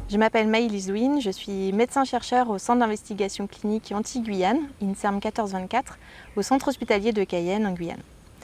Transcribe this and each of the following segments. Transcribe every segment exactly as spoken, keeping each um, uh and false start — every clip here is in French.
Je m'appelle Maëlys Louine, je suis médecin-chercheur au Centre d'investigation clinique Antilles-Guyane, INSERM quatorze vingt-quatre, au Centre hospitalier de Cayenne en Guyane.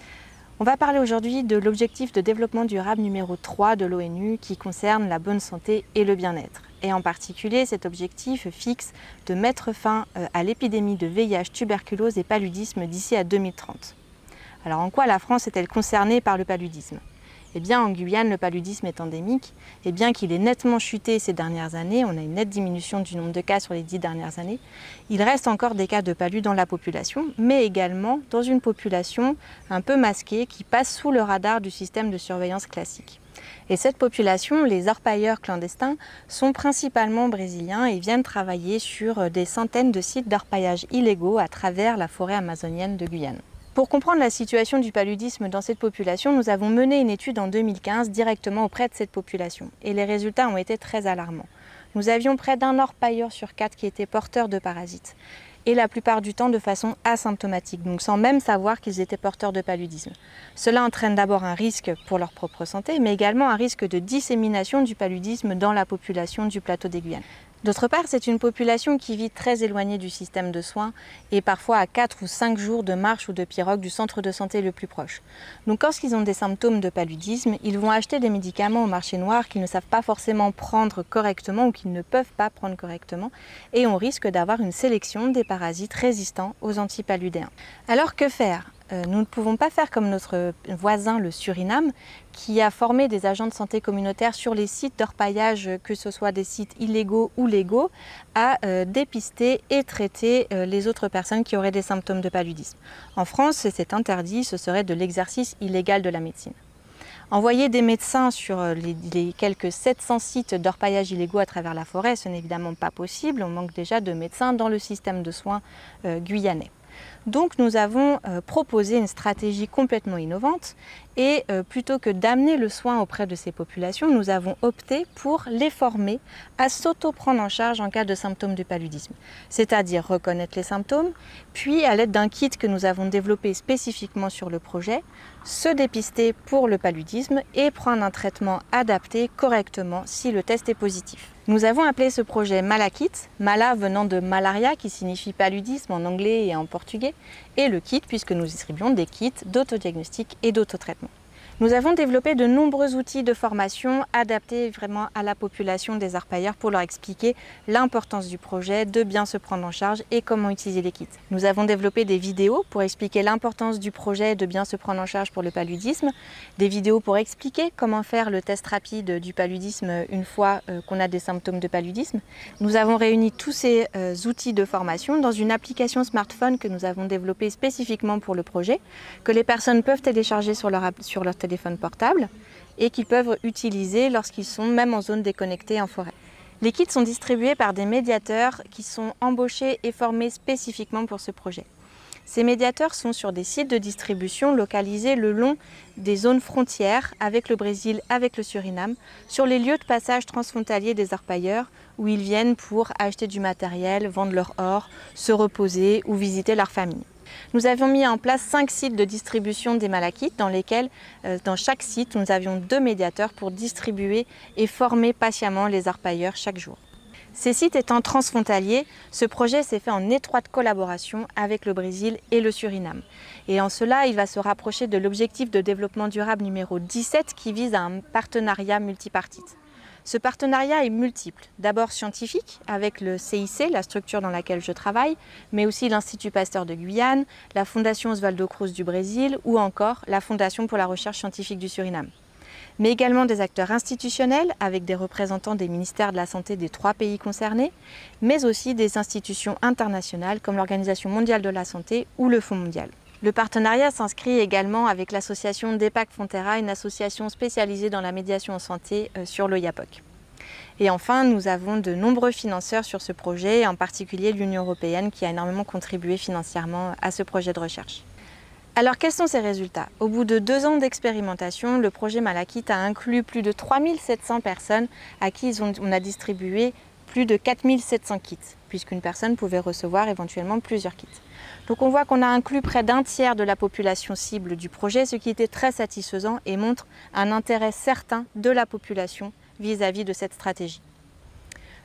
On va parler aujourd'hui de l'objectif de développement durable numéro trois de l'ONU qui concerne la bonne santé et le bien-être. Et en particulier, cet objectif fixe de mettre fin à l'épidémie de V I H, tuberculose et paludisme d'ici à deux mille trente. Alors en quoi la France est-elle concernée par le paludisme ? Eh bien, en Guyane, le paludisme est endémique, et bien qu'il ait nettement chuté ces dernières années, on a une nette diminution du nombre de cas sur les dix dernières années, il reste encore des cas de palu dans la population, mais également dans une population un peu masquée qui passe sous le radar du système de surveillance classique. Et cette population, les orpailleurs clandestins, sont principalement brésiliens et viennent travailler sur des centaines de sites d'orpaillage illégaux à travers la forêt amazonienne de Guyane. Pour comprendre la situation du paludisme dans cette population, nous avons mené une étude en deux mille quinze directement auprès de cette population et les résultats ont été très alarmants. Nous avions près d'un orpailleur sur quatre qui était porteur de parasites et la plupart du temps de façon asymptomatique, donc sans même savoir qu'ils étaient porteurs de paludisme. Cela entraîne d'abord un risque pour leur propre santé, mais également un risque de dissémination du paludisme dans la population du plateau des Guyanes. D'autre part, c'est une population qui vit très éloignée du système de soins et parfois à quatre ou cinq jours de marche ou de pirogue du centre de santé le plus proche. Donc lorsqu'ils ont des symptômes de paludisme, ils vont acheter des médicaments au marché noir qu'ils ne savent pas forcément prendre correctement ou qu'ils ne peuvent pas prendre correctement et on risque d'avoir une sélection des parasites résistants aux antipaludéens. Alors que faire ? Euh, nous ne pouvons pas faire comme notre voisin le Suriname qui a formé des agents de santé communautaire sur les sites d'orpaillage, que ce soit des sites illégaux ou légaux, à euh, dépister et traiter euh, les autres personnes qui auraient des symptômes de paludisme. En France, c'est interdit, ce serait de l'exercice illégal de la médecine. Envoyer des médecins sur les, les quelques sept cents sites d'orpaillage illégaux à travers la forêt, ce n'est évidemment pas possible, on manque déjà de médecins dans le système de soins euh, guyanais. Donc nous avons euh, proposé une stratégie complètement innovante et euh, plutôt que d'amener le soin auprès de ces populations, nous avons opté pour les former à s'auto-prendre en charge en cas de symptômes du paludisme. C'est-à-dire reconnaître les symptômes, puis à l'aide d'un kit que nous avons développé spécifiquement sur le projet, se dépister pour le paludisme et prendre un traitement adapté correctement si le test est positif. Nous avons appelé ce projet Malakit, Mala venant de malaria qui signifie paludisme en anglais et en portugais, et le kit puisque nous distribuons des kits d'autodiagnostic et d'autotraitement. Nous avons développé de nombreux outils de formation adaptés vraiment à la population des orpailleurs pour leur expliquer l'importance du projet, de bien se prendre en charge et comment utiliser les kits. Nous avons développé des vidéos pour expliquer l'importance du projet de bien se prendre en charge pour le paludisme, des vidéos pour expliquer comment faire le test rapide du paludisme une fois qu'on a des symptômes de paludisme. Nous avons réuni tous ces euh, outils de formation dans une application smartphone que nous avons développée spécifiquement pour le projet, que les personnes peuvent télécharger sur leur, sur leur téléphone téléphone portable et qu'ils peuvent utiliser lorsqu'ils sont même en zone déconnectée en forêt. Les kits sont distribués par des médiateurs qui sont embauchés et formés spécifiquement pour ce projet. Ces médiateurs sont sur des sites de distribution localisés le long des zones frontières avec le Brésil, avec le Suriname, sur les lieux de passage transfrontaliers des orpailleurs où ils viennent pour acheter du matériel, vendre leur or, se reposer ou visiter leur famille. Nous avions mis en place cinq sites de distribution des Malakits dans lesquels, euh, dans chaque site, nous avions deux médiateurs pour distribuer et former patiemment les orpailleurs chaque jour. Ces sites étant transfrontaliers, ce projet s'est fait en étroite collaboration avec le Brésil et le Suriname. Et en cela, il va se rapprocher de l'objectif de développement durable numéro dix-sept qui vise à un partenariat multipartite. Ce partenariat est multiple, d'abord scientifique avec le C I C, la structure dans laquelle je travaille, mais aussi l'Institut Pasteur de Guyane, la Fondation Oswaldo Cruz du Brésil ou encore la Fondation pour la recherche scientifique du Suriname. Mais également des acteurs institutionnels avec des représentants des ministères de la Santé des trois pays concernés, mais aussi des institutions internationales comme l'Organisation mondiale de la santé ou le Fonds mondial. Le partenariat s'inscrit également avec l'association DEPAC Fonterra, une association spécialisée dans la médiation en santé euh, sur l'Oyapock. Et enfin, nous avons de nombreux financeurs sur ce projet, en particulier l'Union européenne qui a énormément contribué financièrement à ce projet de recherche. Alors quels sont ces résultats? Au bout de deux ans d'expérimentation, le projet Malakit a inclus plus de trois mille sept cents personnes à qui on a distribué plus de quatre mille sept cents kits, puisqu'une personne pouvait recevoir éventuellement plusieurs kits. Donc on voit qu'on a inclus près d'un tiers de la population cible du projet, ce qui était très satisfaisant et montre un intérêt certain de la population vis-à-vis de cette stratégie.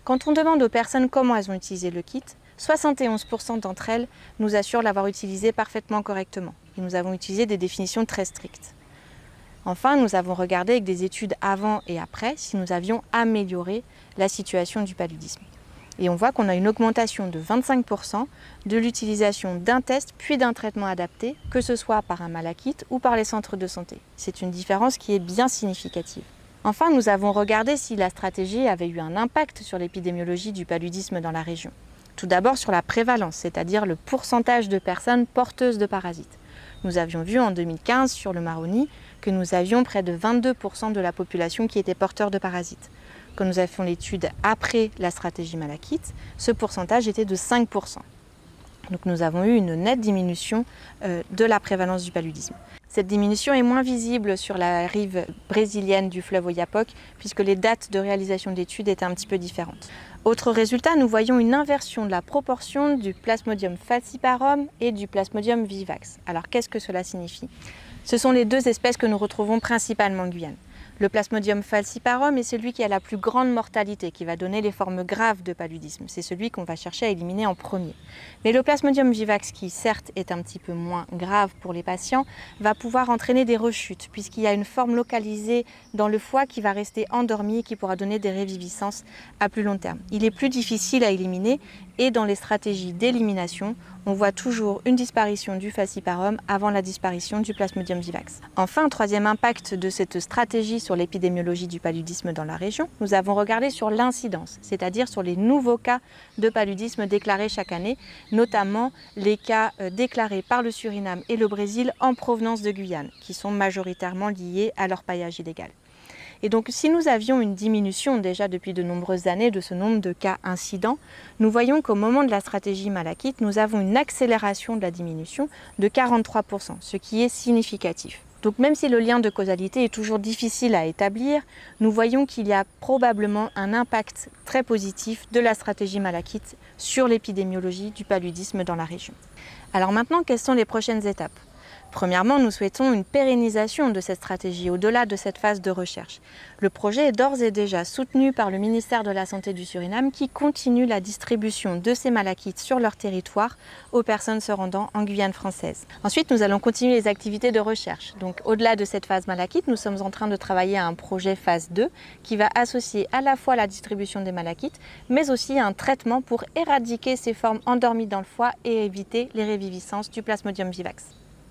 Quand on demande aux personnes comment elles ont utilisé le kit, soixante et onze pour cent d'entre elles nous assurent l'avoir utilisé parfaitement correctement. Et nous avons utilisé des définitions très strictes. Enfin, nous avons regardé avec des études avant et après si nous avions amélioré la situation du paludisme. Et on voit qu'on a une augmentation de vingt-cinq pour cent de l'utilisation d'un test puis d'un traitement adapté, que ce soit par un malakit ou par les centres de santé. C'est une différence qui est bien significative. Enfin, nous avons regardé si la stratégie avait eu un impact sur l'épidémiologie du paludisme dans la région. Tout d'abord sur la prévalence, c'est-à-dire le pourcentage de personnes porteuses de parasites. Nous avions vu en deux mille quinze sur le Maroni que nous avions près de vingt-deux pour cent de la population qui était porteur de parasites. Quand nous avons fait l'étude après la stratégie malakit, ce pourcentage était de cinq pour cent. Donc nous avons eu une nette diminution euh, de la prévalence du paludisme. Cette diminution est moins visible sur la rive brésilienne du fleuve Oyapock puisque les dates de réalisation d'études étaient un petit peu différentes. Autre résultat, nous voyons une inversion de la proportion du Plasmodium falciparum et du Plasmodium vivax. Alors qu'est-ce que cela signifie? Ce sont les deux espèces que nous retrouvons principalement en Guyane. Le Plasmodium falciparum est celui qui a la plus grande mortalité, qui va donner les formes graves de paludisme. C'est celui qu'on va chercher à éliminer en premier. Mais le Plasmodium vivax, qui certes est un petit peu moins grave pour les patients, va pouvoir entraîner des rechutes, puisqu'il y a une forme localisée dans le foie qui va rester endormie et qui pourra donner des réviviscences à plus long terme. Il est plus difficile à éliminer et dans les stratégies d'élimination, on voit toujours une disparition du falciparum avant la disparition du Plasmodium vivax. Enfin, troisième impact de cette stratégie sur l'épidémiologie du paludisme dans la région, nous avons regardé sur l'incidence, c'est-à-dire sur les nouveaux cas de paludisme déclarés chaque année, notamment les cas déclarés par le Suriname et le Brésil en provenance de Guyane, qui sont majoritairement liés à l'orpaillage illégal. Et donc, si nous avions une diminution déjà depuis de nombreuses années de ce nombre de cas incidents, nous voyons qu'au moment de la stratégie malakit, nous avons une accélération de la diminution de quarante-trois pour cent, ce qui est significatif. Donc même si le lien de causalité est toujours difficile à établir, nous voyons qu'il y a probablement un impact très positif de la stratégie malakit sur l'épidémiologie du paludisme dans la région. Alors maintenant, quelles sont les prochaines étapes ? Premièrement, nous souhaitons une pérennisation de cette stratégie au-delà de cette phase de recherche. Le projet est d'ores et déjà soutenu par le ministère de la Santé du Suriname qui continue la distribution de ces malakits sur leur territoire aux personnes se rendant en Guyane française. Ensuite, nous allons continuer les activités de recherche. Donc, au-delà de cette phase malakit, nous sommes en train de travailler à un projet phase deux qui va associer à la fois la distribution des malakits, mais aussi un traitement pour éradiquer ces formes endormies dans le foie et éviter les réviviscences du Plasmodium vivax.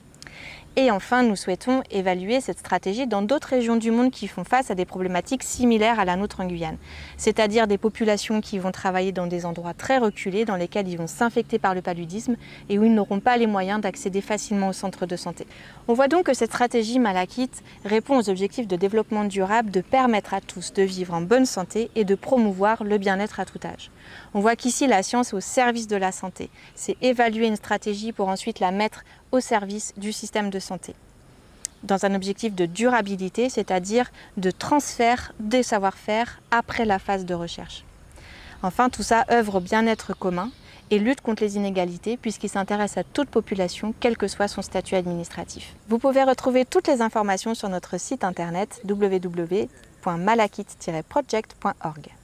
Et enfin, nous souhaitons évaluer cette stratégie dans d'autres régions du monde qui font face à des problématiques similaires à la nôtre en Guyane, c'est-à-dire des populations qui vont travailler dans des endroits très reculés, dans lesquels ils vont s'infecter par le paludisme et où ils n'auront pas les moyens d'accéder facilement aux centres de santé. On voit donc que cette stratégie malakit répond aux objectifs de développement durable de permettre à tous de vivre en bonne santé et de promouvoir le bien-être à tout âge. On voit qu'ici, la science est au service de la santé. C'est évaluer une stratégie pour ensuite la mettre au service du système de santé, dans un objectif de durabilité, c'est-à-dire de transfert des savoir-faire après la phase de recherche. Enfin, tout ça œuvre au bien-être commun et lutte contre les inégalités puisqu'il s'intéresse à toute population, quel que soit son statut administratif. Vous pouvez retrouver toutes les informations sur notre site internet w w w point malakit tiret project point org.